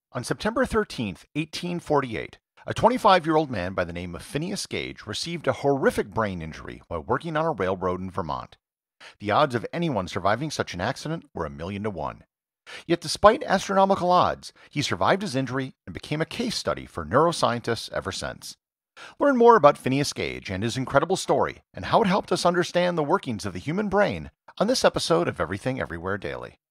On September 13th, 1848, a 25-year-old man by the name of Phineas Gage received a horrific brain injury while working on a railroad in Vermont. The odds of anyone surviving such an accident were 1,000,000 to 1. Yet despite astronomical odds, he survived his injury and became a case study for neuroscientists ever since. Learn more about Phineas Gage and his incredible story and how it helped us understand the workings of the human brain on this episode of Everything Everywhere Daily.